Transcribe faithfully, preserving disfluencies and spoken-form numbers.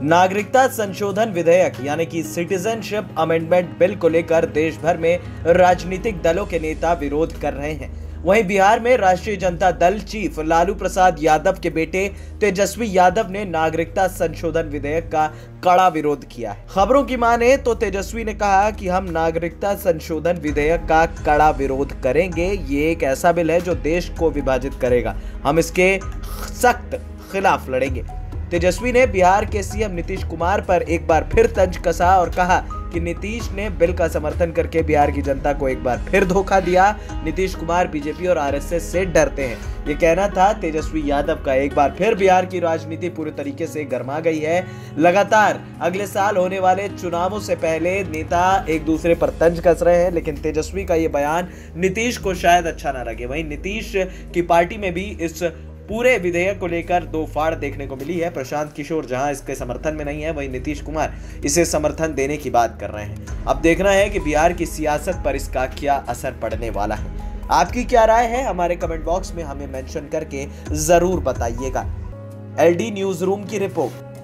नागरिकता संशोधन विधेयक यानी कि सिटीजनशिप अमेंडमेंट बिल को लेकर देश भर में राजनीतिक दलों के नेता विरोध कर रहे हैं। वहीं बिहार में राष्ट्रीय जनता दल चीफ लालू प्रसाद यादव के बेटे तेजस्वी यादव ने नागरिकता संशोधन विधेयक का कड़ा विरोध किया है। खबरों की माने तो तेजस्वी ने कहा कि हम नागरिकता संशोधन विधेयक का कड़ा विरोध करेंगे। ये एक ऐसा बिल है जो देश को विभाजित करेगा। हम इसके सख्त खिलाफ लड़ेंगे। तेजस्वी ने बिहार के सीएम नीतीश कुमार पर एक बार फिर तंज कसा और कहा कि नीतीश ने बिल का समर्थन करके बिहार की जनता को एक बार फिर धोखा दिया। नीतीश कुमार बीजेपी और आरएसएस से डरते हैं, ये कहना था तेजस्वी यादव का। एक बार फिर बिहार की राजनीति पूरी तरीके से गर्मा गई है। लगातार अगले साल होने वाले चुनावों से पहले नेता एक दूसरे पर तंज कस रहे हैं, लेकिन तेजस्वी का ये बयान नीतीश को शायद अच्छा ना लगे। वहीं नीतीश की पार्टी में भी इस पूरे विधेयक को लेकर दो फाड़ देखने को मिली है। प्रशांत किशोर जहां इसके समर्थन में नहीं है, वहीं नीतीश कुमार इसे समर्थन देने की बात कर रहे हैं। अब देखना है कि बिहार की सियासत पर इसका क्या असर पड़ने वाला है। आपकी क्या राय है, हमारे कमेंट बॉक्स में हमें मेंशन करके जरूर बताइएगा। एलडी न्यूज रूम की रिपोर्ट।